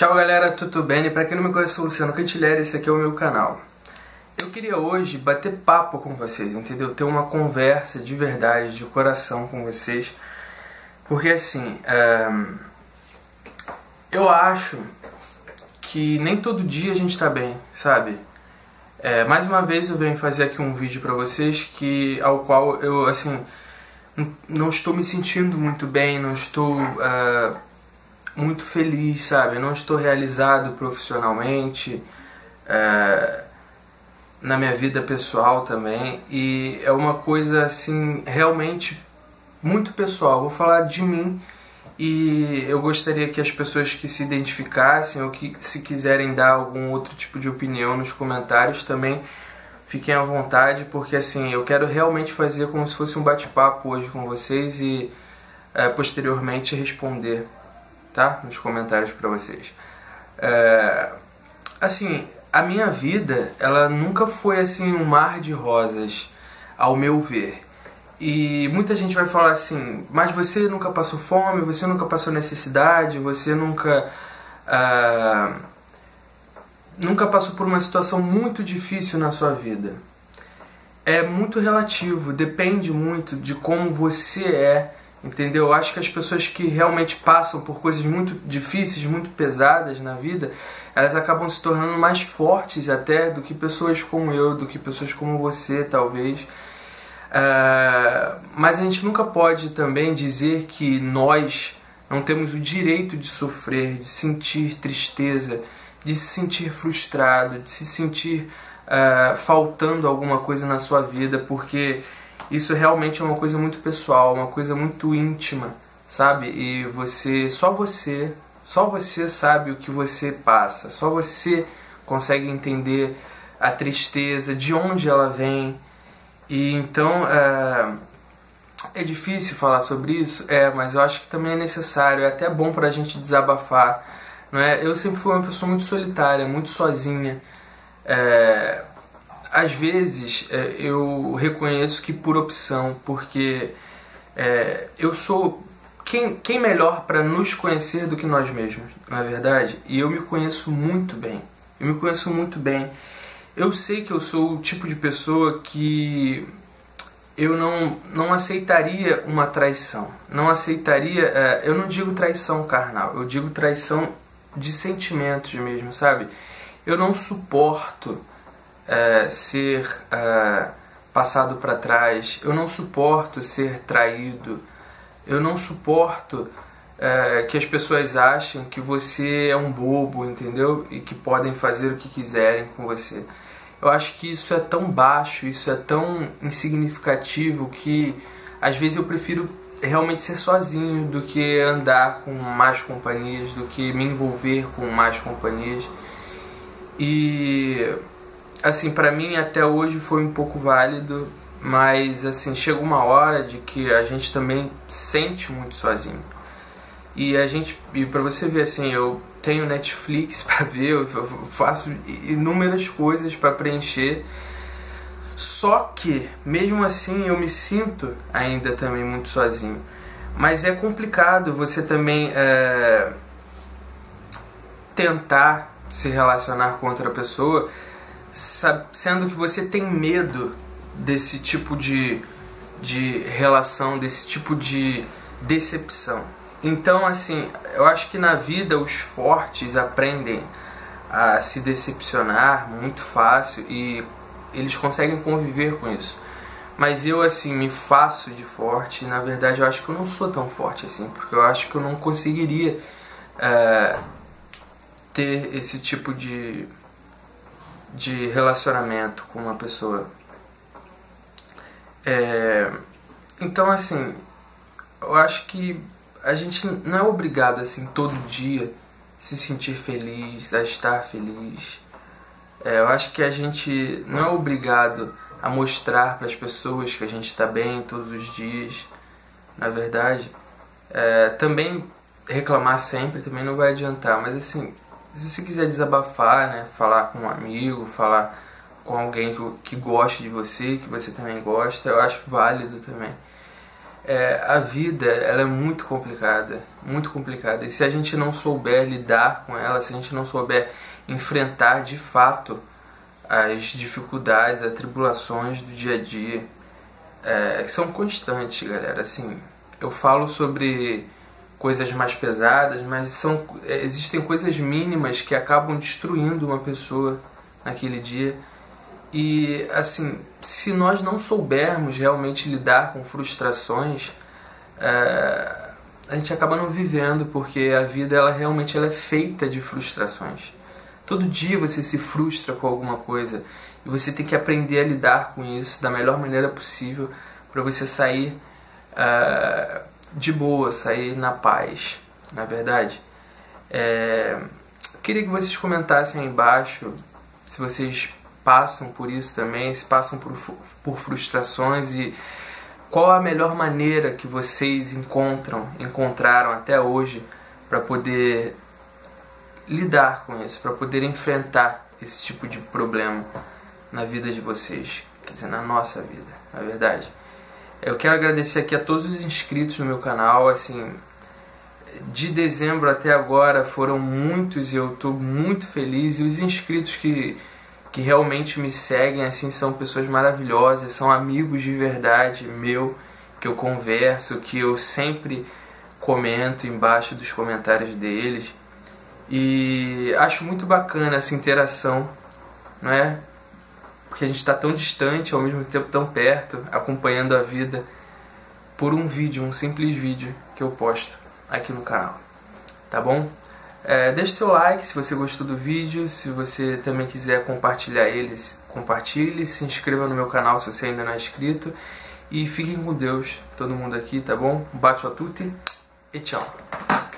Ciao galera, tudo bem? Para quem não me conhece, eu sou o Luciano Cantilleri, esse aqui é o meu canal. Eu queria hoje bater papo com vocês, entendeu? Ter uma conversa de verdade, de coração com vocês. Porque assim, eu acho que nem todo dia a gente tá bem, sabe? Mais uma vez eu venho fazer aqui um vídeo pra vocês ao qual eu, assim, não estou me sentindo muito bem, não estou muito feliz, sabe? Não estou realizado profissionalmente, na minha vida pessoal também, e é uma coisa assim realmente muito pessoal. Vou falar de mim e eu gostaria que as pessoas que se identificassem ou que se quiserem dar algum outro tipo de opinião nos comentários também fiquem à vontade, porque assim, eu quero realmente fazer como se fosse um bate-papo hoje com vocês e posteriormente responder, tá? Nos comentários para vocês. Assim, a minha vida, ela nunca foi assim um mar de rosas, ao meu ver. E muita gente vai falar assim, mas você nunca passou fome, você nunca passou necessidade, você nunca passou por uma situação muito difícil na sua vida. É muito relativo, depende muito de como você é, entendeu? Eu acho que as pessoas que realmente passam por coisas muito difíceis, muito pesadas na vida, elas acabam se tornando mais fortes até do que pessoas como eu, do que pessoas como você, talvez. Mas a gente nunca pode também dizer que nós não temos o direito de sofrer, de sentir tristeza, de se sentir frustrado, de se sentir faltando alguma coisa na sua vida, porque isso realmente é uma coisa muito pessoal, uma coisa muito íntima, sabe? E só você sabe o que você passa, só você consegue entender a tristeza, de onde ela vem. E então é difícil falar sobre isso, mas eu acho que também é necessário, é até bom pra gente desabafar, não é? Eu sempre fui uma pessoa muito solitária, muito sozinha. Às vezes eu reconheço que por opção, porque eu sou quem melhor para nos conhecer do que nós mesmos, não é verdade? E eu me conheço muito bem, Eu sei que eu sou o tipo de pessoa que eu não aceitaria uma traição. Não aceitaria, eu não digo traição carnal, eu digo traição de sentimentos mesmo, sabe? Eu não suporto ser passado para trás, eu não suporto ser traído, eu não suporto que as pessoas achem que você é um bobo, entendeu? E que podem fazer o que quiserem com você. Eu acho que isso é tão baixo, isso é tão insignificativo que às vezes eu prefiro realmente ser sozinho do que andar com mais companhias, do que me envolver com mais companhias. E assim, pra mim até hoje foi um pouco válido, mas assim, chega uma hora de que a gente também sente muito sozinho. E pra você ver assim, eu tenho Netflix pra ver, eu faço inúmeras coisas pra preencher. Só que, mesmo assim, eu me sinto ainda também muito sozinho. Mas é complicado você também tentar se relacionar com outra pessoa, sendo que você tem medo desse tipo de relação, desse tipo de decepção. Então, assim, eu acho que na vida os fortes aprendem a se decepcionar muito fácil e eles conseguem conviver com isso. Mas eu, assim, me faço de forte e, na verdade, eu acho que eu não sou tão forte assim, porque eu acho que eu não conseguiria ter esse tipo de relacionamento com uma pessoa. Então, assim, eu acho que a gente não é obrigado, assim, todo dia se sentir feliz, a estar feliz. Eu acho que a gente não é obrigado a mostrar para as pessoas que a gente está bem todos os dias, na verdade. Também reclamar sempre também não vai adiantar, mas assim, se você quiser desabafar, né, falar com um amigo, falar com alguém que goste de você, que você também gosta, eu acho válido também. a vida ela é muito complicada, e se a gente não souber lidar com ela, se a gente não souber enfrentar de fato as dificuldades, as tribulações do dia a dia, que são constantes, galera. Assim, eu falo sobre coisas mais pesadas, mas existem coisas mínimas que acabam destruindo uma pessoa naquele dia. E assim, se nós não soubermos realmente lidar com frustrações, a gente acaba não vivendo, porque a vida ela realmente é feita de frustrações. Todo dia você se frustra com alguma coisa e você tem que aprender a lidar com isso da melhor maneira possível para você sair de boa, sair na paz, na verdade. Queria que vocês comentassem aí embaixo se vocês passam por isso também, se passam por frustrações, e qual a melhor maneira que vocês encontraram até hoje para poder lidar com isso, para poder enfrentar esse tipo de problema na vida de vocês, quer dizer, na nossa vida, na verdade. Eu quero agradecer aqui a todos os inscritos no meu canal. Assim, de dezembro até agora foram muitos e eu estou muito feliz, e os inscritos que realmente me seguem, assim, são pessoas maravilhosas, são amigos de verdade meu, que eu converso, que eu sempre comento embaixo dos comentários deles, e acho muito bacana essa interação, não é? Porque a gente está tão distante, ao mesmo tempo tão perto, acompanhando a vida por um vídeo, um simples vídeo que eu posto aqui no canal, tá bom? Deixe seu like se você gostou do vídeo. Se você também quiser compartilhar eles, compartilhe. Se inscreva no meu canal se você ainda não é inscrito. E fiquem com Deus, todo mundo aqui, tá bom? Um bacio a tutti e tchau.